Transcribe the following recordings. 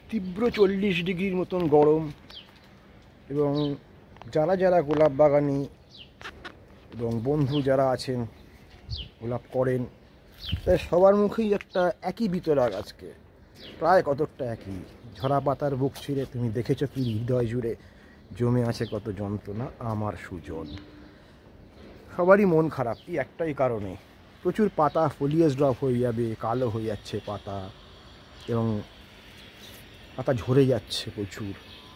তীব্র 40 ডিগ্রির মতন গরম এবং যারা যারা গোলাপ বাগানি এবং বন্ধু যারা আছেন গোলাপ করেন তাই সবার মুখেই একটা একই বিতরাগ আজকে প্রায় কতকটা একই। ঝরা পাতার বুক ছিঁড়ে তুমি দেখেছো কি হৃদয় জুড়ে জমে আছে কত যন্ত্রণা আমার সুজন। সবারই মন খারাপ এই একটাই কারণে, প্রচুর পাতা ফলিয়েজ ড্রপ হয়ে যাবে, কালো হয়ে যাচ্ছে পাতা এবং পাতা ঝরে যাচ্ছে প্রচুর।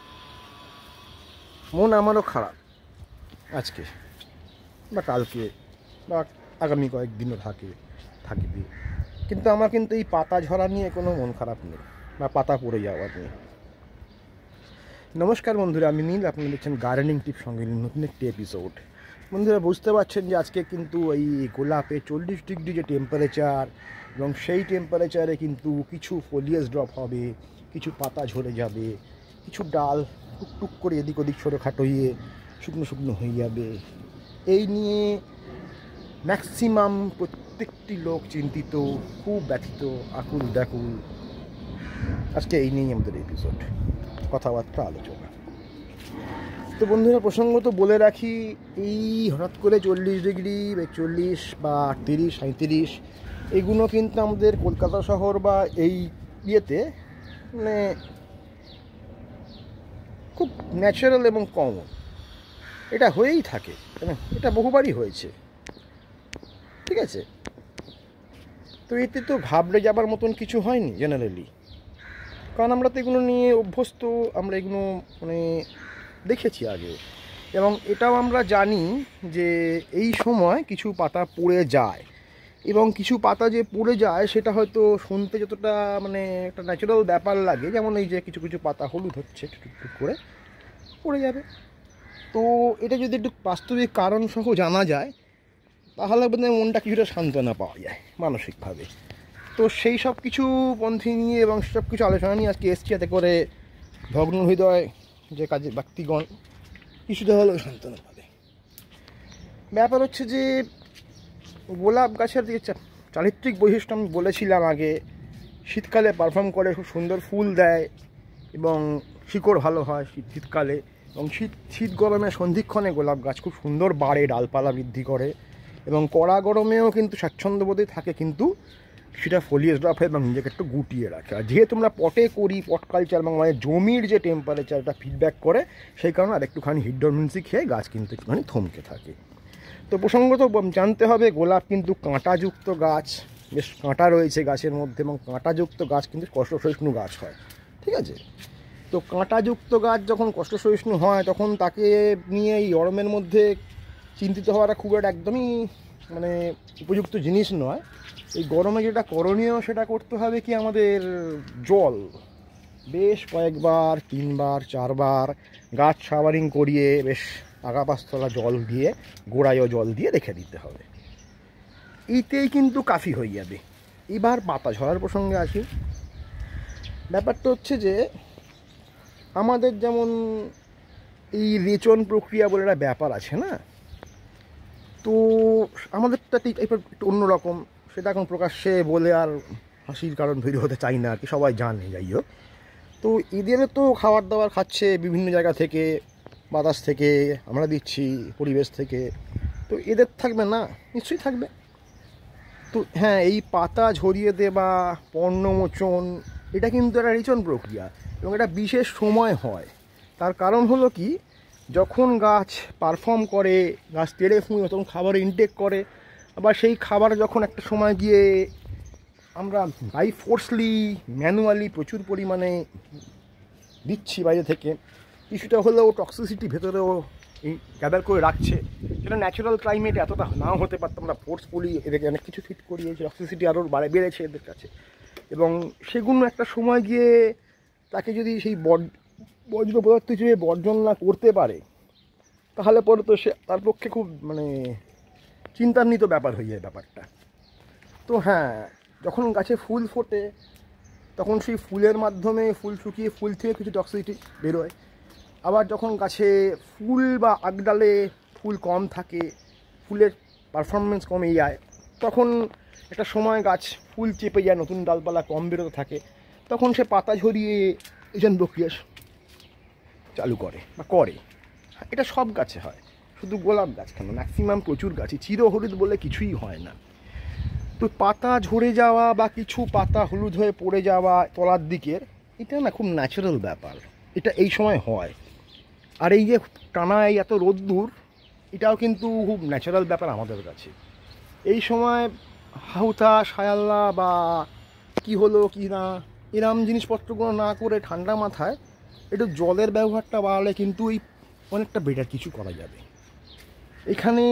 মন আমারও খারাপ আজকে বা কালকে বা আগামী কয়েকদিনও থাকবে, কিন্তু আমার কিন্তু এই পাতা ঝরা নিয়ে কোনো মন খারাপ নেই বা পাতা পড়ে যাওয়া নিয়ে। নমস্কার বন্ধুরা, আমি নীল, আপনি দেখছেন গার্ডেনিং টিপ সঙ্গে নতুন একটি এপিসোড। বন্ধুরা বুঝতে পারছেন যে আজকে কিন্তু এই গোলাপে 40 ডিগ্রি যে টেম্পারেচার, এবং সেই টেম্পারেচারে কিন্তু কিছু ফলিয়েজ ড্রপ হবে, কিছু পাতা ঝরে যাবে, কিছু ডাল টুকটুক করে এদিক ওদিক ছোটোখাটো শুকনো শুকনো হয়ে যাবে। এই নিয়ে ম্যাক্সিমাম প্রত্যেকটি লোক চিন্তিত, খুব ব্যথিত, আকুল ব্যাকুল। আজকে এই নিয়েই আমাদের এপিসোড, কথাবার্তা, আলোচনা। তো বন্ধুরা প্রসঙ্গত বলে রাখি, এই হঠাৎ করে 40 ডিগ্রি 41 বা 38 37 এইগুলো কিন্তু আমাদের কলকাতা শহর বা এই ইয়েতে মানে খুব ন্যাচারাল এবং কমন, এটা হয়েই থাকে, এটা বহুবারই হয়েছে, ঠিক আছে। তো এতে তো ঘাবড়ে যাবার মতন কিছু হয়নি জেনারেলি, কারণ আমরা তো এগুলো নিয়ে অভ্যস্ত, আমরা এগুলো মানে দেখেছি আগে, এবং এটাও আমরা জানি যে এই সময় কিছু পাতা পড়ে যায়, এবং কিছু পাতা যে পড়ে যায় সেটা হয়তো শুনতে যতটা মানে একটা ন্যাচারাল ব্যাপার লাগে, যেমন এই যে কিছু কিছু পাতা হলুদ হচ্ছে টুকটুক করে পড়ে যাবে। তো এটা যদি একটু বাস্তবিক কারণ সহ জানা যায় তাহলে বোধহয় মনটা কিছুটা সান্ত্বনা পাওয়া যায় মানসিকভাবে। তো সেই সব কিছু পন্থী নিয়ে এবং সব কিছু আলোচনা নিয়ে আজকে এসছি, যাতে করে ভগ্ন হৃদয় যে কাজে ব্যক্তিগণ কিছুটা হলেও সান্ত্বনা পাবে। ব্যাপার হচ্ছে যে গোলাপ গাছের যে চারিত্রিক বৈশিষ্ট্য আমি বলেছিলাম আগে, শীতকালে পারফর্ম করে, খুব সুন্দর ফুল দেয় এবং শিকড় ভালো হয় শীতকালে, এবং শীত গরমে সন্ধিক্ষণে গোলাপ গাছ খুব সুন্দর বাড়ে, ডালপালা বৃদ্ধি করে, এবং কড়া গরমেও কিন্তু স্বাচ্ছন্দ্যবোধে থাকে, কিন্তু সেটা ফলিয়েজ ড্রপ হয় এবং নিজেকে একটু গুটিয়ে রাখে। আর যেহেতু আমরা পটে করি, পট কালচার, এবং মানে জমির যে টেম্পারেচারটা ফিডব্যাক করে, সেই কারণে আর একটুখানি হিটডরমেন্সি খেয়ে গাছ কিন্তু একটুখানি থমকে থাকে। তো প্রসঙ্গত জানতে হবে, গোলাপ কিন্তু কাঁটাযুক্ত গাছ, বেশ কাঁটা রয়েছে গাছের মধ্যে, এবং কাঁটাযুক্ত গাছ কিন্তু কষ্টসহিষ্ণু গাছ হয়, ঠিক আছে। তো কাঁটাযুক্ত গাছ যখন কষ্টসহিষ্ণু হয় তখন তাকে নিয়ে এই গরমের মধ্যে চিন্তিত হওয়াটা খুব একটা একদমই মানে উপযুক্ত জিনিস নয়। এই গরমে যেটা করণীয় সেটা করতে হবে কি, আমাদের জল বেশ কয়েকবার 3 বার 4 বার গাছ শাওয়ারিং করিয়ে বেশ আগা পাঁচতলা জল দিয়ে, গোড়ায়ও জল দিয়ে রেখে দিতে হবে, এইতেই কিন্তু কাফি হয়ে যাবে। এবার পাতা ঝরার প্রসঙ্গে আসি। ব্যাপারটা হচ্ছে যে আমাদের যেমন এই রেচন প্রক্রিয়া বলে একটা ব্যাপার আছে না, তো আমাদেরটা একটু অন্যরকম, সেটা এখন প্রকাশ্যে বলে আর হাসির কারণ তৈরি হতে চাই না আর কি, সবাই জানে। যাই হোক, তো এদেরও তো খাবার দাবার খাচ্ছে বিভিন্ন জায়গা থেকে, বাতাস থেকে আমরা দিচ্ছি, পরিবেশ থেকে, তো এদের থাকবে না? নিশ্চয়ই থাকবে। তো হ্যাঁ, এই পাতা ঝরিয়ে দেওয়া, পর্ণমোচন, এটা কিন্তু একটা রেচন প্রক্রিয়া, এবং এটা বিশেষ সময় হয়। তার কারণ হলো কি, যখন গাছ পারফর্ম করে, গাছ তেড়ে ফুঁয়ে তখন খাবার ইনটেক করে, আবার সেই খাবার যখন একটা সময় গিয়ে আমরা বাই ফোর্সলি ম্যানুয়ালি প্রচুর পরিমাণে দিচ্ছি বাইরে থেকে, কিছুটা হলেও টক্সিসিটি ভেতরেও গ্যাদার করে রাখছে, সেটা ন্যাচারাল ক্লাইমেটে এতটা নাও হতে পারতাম, আমরা ফোর্সফুলি এদেরকে অনেক কিছু ফিট করিয়েছি, টক্সিসিটি আরও বেড়েছে এদের কাছে, এবং সেগুলো একটা সময় গিয়ে তাকে যদি সেই বজ্র পদার্থ হিসেবে বর্জন না করতে পারে, তাহলে পরে তো সে তার পক্ষে খুব মানে চিন্তান্বিত ব্যাপার হয়ে যায় ব্যাপারটা। তো হ্যাঁ, যখন গাছে ফুল ফোটে তখন সেই ফুলের মাধ্যমে ফুল শুকিয়ে ফুল থেকে কিছু টক্সিসিটি বেরোয়, আবার যখন গাছে ফুল বা আগডালে ফুল কম থাকে, ফুলের পারফরমেন্স কমে যায়, তখন একটা সময় গাছ ফুল চেপে যায়, নতুন ডালপালা কম বেরোতে থাকে, তখন সে পাতা ঝরিয়ে ইজন প্রক্রিয়া চালু করে বা করে। এটা সব গাছে হয়, শুধু গোলাপ গাছ কেন, ম্যাক্সিমাম প্রচুর গাছে চিরহলুদ বলে কিছুই হয় না। তো পাতা ঝরে যাওয়া বা কিছু পাতা হলুদ হয়ে পড়ে যাওয়া তলার দিকের, এটা না খুব ন্যাচারাল ব্যাপার, এটা এই সময় হয়। আর এই যে টানা এই এত রোদ্দুর, এটাও কিন্তু খুব ন্যাচারাল ব্যাপার আমাদের কাছে। এই সময় হাউতাস হায়াল্লা বা কি হলো কি না এরম জিনিসপত্রগুলো না করে ঠান্ডা মাথায় একটু জলের ব্যবহারটা বাড়ালে কিন্তু এই অনেকটা বেটার কিছু করা যাবে। এখানে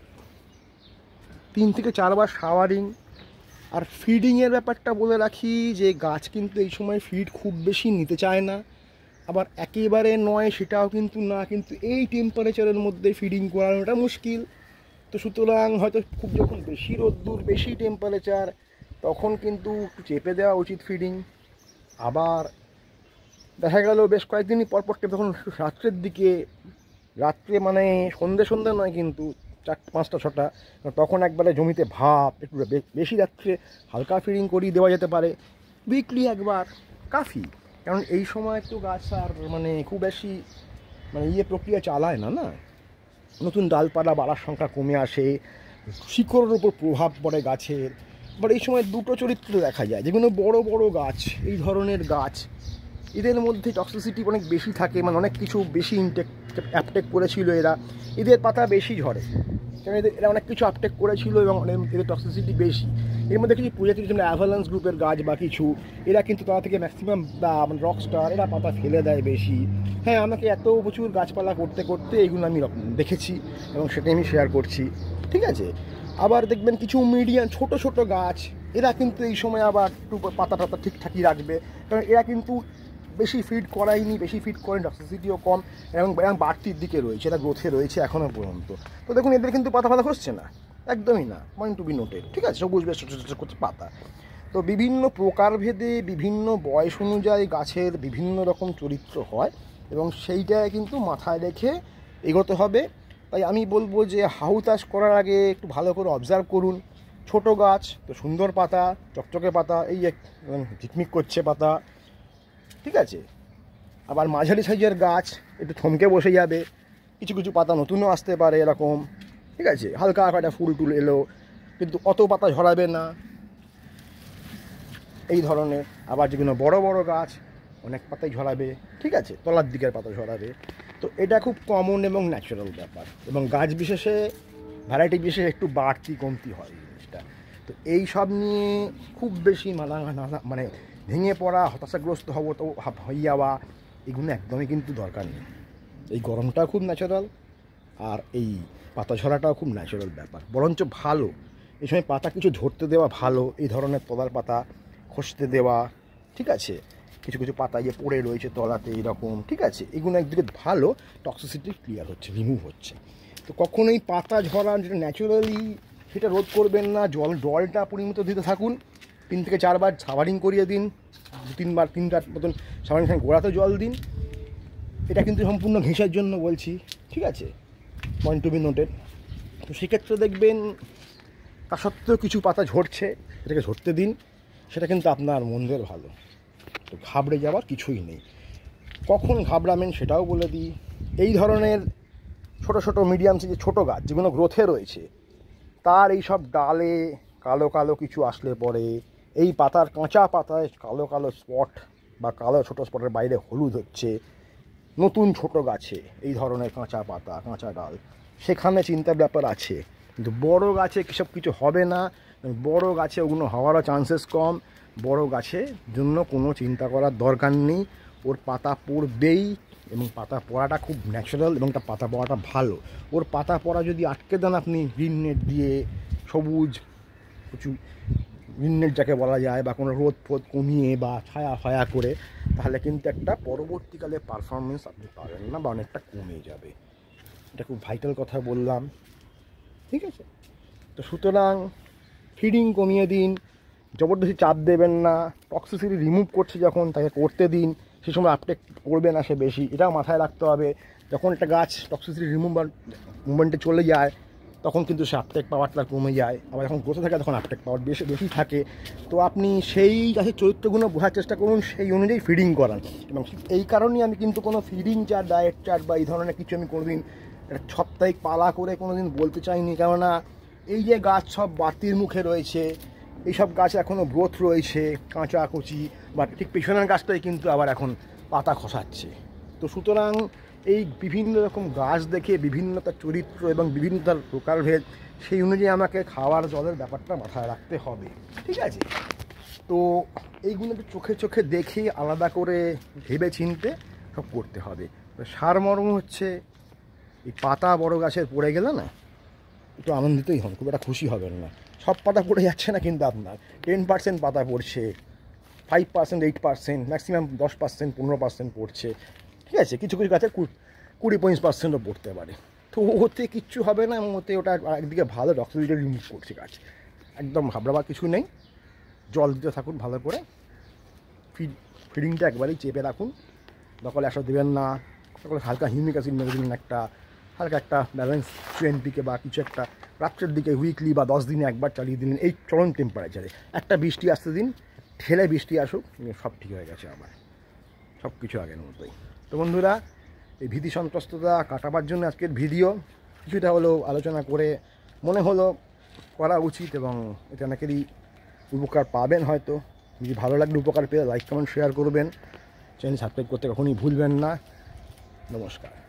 3 থেকে 4 বার শাওয়ারিং। আর ফিডিংয়ের ব্যাপারটা বলে রাখি যে গাছ কিন্তু এই সময় ফিড খুব বেশি নিতে চায় না, আবার একেবারে নয় সেটাও কিন্তু না, কিন্তু এই টেম্পারেচারের মধ্যে ফিডিং করানোটা মুশকিল। তো সুতরাং হয়তো খুব যখন বেশি রোদ্দুর বেশি টেম্পারেচার তখন কিন্তু একটু চেপে দেওয়া উচিত ফিডিং। আবার দেখা গেল বেশ কয়েকদিনই পরপর তখন রাত্রের দিকে, রাত্রে মানে সন্ধ্যে নয় কিন্তু 4টা 5টা 6টা, তখন একবারে জমিতে ভাপ একটু বেশি রাত্রে হালকা ফিডিং করিয়ে দেওয়া যেতে পারে। উইকলি একবার কাফি, কারণ এই সময় তো গাছ আর মানে খুব বেশি মানে প্রক্রিয়া চালায় না, নতুন ডালপালা বাড়ার সংখ্যা কমে আসে, শিকড়ের উপর প্রভাব পড়ে গাছের। বাট এই সময় দুটো চরিত্র দেখা যায়, যেগুলো বড় বড় গাছ, এই ধরনের গাছ, এদের মধ্যে টক্সিসিটি অনেক বেশি থাকে, মানে অনেক কিছু বেশি অ্যাপটেক করেছিল এদের পাতা বেশি ঝরে, কারণ এরা অনেক কিছু আপটেক করেছিল এবং এদের টক্সিসিটি বেশি। এর মধ্যে কিছু প্রজাতি যেমন অ্যাভালান্স গ্রুপের গাছ বা কিছু, এরা কিন্তু তারা থেকে ম্যাক্সিমাম রকস্টার এরা পাতা ফেলে দেয় বেশি। হ্যাঁ, আমাকে এত প্রচুর গাছপালা করতে করতে এইগুলো আমি দেখেছি এবং সেটাই আমি শেয়ার করছি, ঠিক আছে। আবার দেখবেন কিছু মিডিয়াম ছোট ছোট গাছ, এরা কিন্তু এই সময় আবার একটু পাতা টাতা ঠিকঠাকই রাখবে, কারণ এরা কিন্তু বেশি ফিড করায়নি, বেশি ফিড করেন, টক্সিসিটিও কম এবং বাড়তির দিকে রয়েছে, এটা গ্রোথে রয়েছে এখনও পর্যন্ত। তো দেখুন এদের কিন্তু পাতা ফাতা খসছে না, একদমই না, পয়েন্ট টু বি নোটেড, ঠিক আছে। সবুজ বেশ ছোটো ছোটো করছে পাতা। তো বিভিন্ন প্রকারভেদে বিভিন্ন বয়স অনুযায়ী গাছের বিভিন্ন রকম চরিত্র হয় এবং সেইটায় কিন্তু মাথায় রেখে এগোতে হবে। তাই আমি বলবো যে হাউতাস করার আগে একটু ভালো করে অবজার্ভ করুন। ছোট গাছ তো সুন্দর পাতা, চকচকে পাতা, এই ঝিকমিক করছে পাতা, ঠিক আছে। আবার মাঝারি সাইজের গাছ একটু থমকে বসে যাবে, কিছু কিছু পাতা নতুনও আসতে পারে এরকম, ঠিক আছে। হালকা একটা ফুল টুল এলো কিন্তু অত পাতা ঝরাবে না, এই ধরনের। আবার যেগুলো বড় বড় গাছ অনেক পাতাই ঝরাবে, ঠিক আছে, তলার দিকের পাতা ঝরাবে। তো এটা খুব কমন এবং ন্যাচারাল ব্যাপার, এবং গাছ বিশেষে ভ্যারাইটি বিশেষে একটু বাড়তি কমতি হয় জিনিসটা। তো এই সব নিয়ে খুব বেশি মানে ভেঙে পড়া, হতাশাগ্রস্ত হয়ে যাওয়া, এগুলো একদমই কিন্তু দরকার নেই। এই গরমটাও খুব ন্যাচারাল আর এই পাতা ঝরাটাও খুব ন্যাচারাল ব্যাপার, বরঞ্চ ভালো এই সময় পাতা কিছু ঝরতে দেওয়া ভালো, এই ধরনের তলার পাতা খসতে দেওয়া, ঠিক আছে। কিছু কিছু পাতা যে পড়ে রয়েছে তলাতে এরকম, ঠিক আছে, এগুলো একদিকে ভালো, টক্সিসিটি ক্লিয়ার হচ্ছে, রিমুভ হচ্ছে। তো কখনোই পাতা ঝরা যেটা ন্যাচারালি সেটা রোধ করবেন না। জলটা পরিমিত দিতে থাকুন, 3 থেকে 4 বার শাওয়ারিং করিয়ে দিন, 2-3 বার 3বার মতন শাওয়ারিং গোড়াতে জল দিন। এটা কিন্তু সম্পূর্ণ ঘেঁষার জন্য বলছি, ঠিক আছে, পয়েন্ট টু বি নোটেড। তো সেক্ষেত্রে দেখবেন তা সত্ত্বেও কিছু পাতা ঝরছে, এটাকে ঝরতে দিন, সেটা কিন্তু আপনার মন্দের ভালো। তো ঘাবড়ে যাওয়ার কিছুই নেই। কখন ঘাবড়াবেন সেটাও বলে দিই। এই ধরনের ছোট ছোট মিডিয়াম সাইজের ছোটো গাছ যেগুলো গ্রোথে রয়েছে, তার এই সব ডালে কালো কালো কিছু আসলে পরে, এই পাতার কাঁচা পাতায় কালো কালো স্পট বা কালো ছোটো স্পটের বাইরে হলুদ হচ্ছে, নতুন ছোট গাছে এই ধরনের কাঁচা পাতা কাঁচা ডাল, সেখানে চিন্তার ব্যাপার আছে। কিন্তু বড় গাছে সব কিছু হবে না, বড় গাছে ওগুলো হওয়ারও চান্সেস কম। বড় গাছের জন্য কোনো চিন্তা করার দরকার নেই, ওর পাতা পড়বেই এবং পাতা পড়াটা খুব ন্যাচারাল এবং তার পাতা পড়াটা ভালো। ওর পাতা পড়া যদি আটকে দেন আপনি গ্রিন নেট দিয়ে, সবুজ কিছু গ্রিন নেট যাকে বলা যায়, বা কোনো রোদ ফোদ কমিয়ে বা ছায়া ফায়া করে, তাহলে কিন্তু একটা পরবর্তীকালে পারফরমেন্স আপনি পাবেন না বা অনেকটা কমে যাবে। এটা খুব ভাইটাল কথা বললাম, ঠিক আছে। তো সুতরাং ফিডিং কমিয়ে দিন, জবরদস্তি চাপ দেবেন না, টক্সিসিটি রিমুভ করছে যখন তাকে করতে দিন, সে সময় আপটেক করবে না সে বেশি, এটাও মাথায় রাখতে হবে। যখন একটা গাছ টক্সিসিটি রিমুভার মুভমেন্টে চলে যায় তখন কিন্তু সে আপটেক পাওয়ারটা কমে যায়। আবার যখন গ্রোথে থাকে তখন আপটেক পাওয়ার বেশি বেশি থাকে। তো আপনি সেই গাছের চরিত্রগুলো বোঝার চেষ্টা করুন, সেই অনুযায়ী ফিডিং করান। এবং এই কারণেই আমি কিন্তু কোনো ফিডিং চার্ট, ডায়েট চার্ট বা এই ধরনের কিছু আমি কোনোদিন একটা সাপ্তাহিক পালা করে কোনোদিন বলতে চাইনি। কেননা এই যে গাছ সব বাতির মুখে রয়েছে, এইসব গাছ এখনও গ্রোথ রয়েছে, কাঁচা কুচি, বা ঠিক পেছনের গাছটাই কিন্তু আবার এখন পাতা খসাচ্ছে। তো সুতরাং এই বিভিন্ন রকম গাছ দেখে বিভিন্ন তার চরিত্র এবং বিভিন্ন তার প্রকারভেদ, সেই অনুযায়ী আমাকে খাওয়ার জলের ব্যাপারটা মাথায় রাখতে হবে, ঠিক আছে? তো এইগুলো একটু চোখে চোখে দেখে আলাদা করে ভেবে চিনতে সব করতে হবে। সারমর্ম হচ্ছে, এই পাতা বড় গাছের পড়ে গেলে না একটু আনন্দিতই হন, খুব একটা খুশি হবেন না। সব পাতা পড়ে যাচ্ছে না কিন্তু আপনার, 10% পাতা পড়ছে, 5%, 8%, ম্যাক্সিমাম 10%, 15% পড়ছে, ঠিক আছে? কিছু কিছু গাছের 20-25%ও পড়তে পারে। তো ওতে কিচ্ছু হবে না, এবং ওতে ওটা একদিকে ভালো ডক্টরিটা রিমুভ করছে গাছ, একদম ঘাবড়াবার কিছু নেই। জল দিতে থাকুন ভালো করে, ফিডিংটা একবারেই চেপে রাখুন, সকালে একসাথে দেবেন না, সকালে হালকা হিউমিক অ্যাসিড মেরে দিন, একটা হালকা একটা ব্যালেন্স ট্রেন দিকে বা কিছু একটা, রাত্রের দিকে উইকলি বা 10 দিনে একবার চালিয়ে দিলেন এই চরম টেম্পারেচারে। একটা বৃষ্টি আসতে দিন, ঠেলে বৃষ্টি আসুক, সব ঠিক হয়ে গেছে, আবার সব কিছু আগের মতোই। তো বন্ধুরা, এই ভীতি সন্ত্রস্ততা কাটাবার জন্য আজকের ভিডিও কিছুটা হলেও আলোচনা করে মনে হলো করা উচিত, এবং এটা অনেকেরই উপকার পাবেন হয়তো। যদি ভালো লাগলে, উপকার পেয়ে লাইক কমেন্ট শেয়ার করবেন, চ্যানেল সাবস্ক্রাইব করতে কখনই ভুলবেন না। নমস্কার।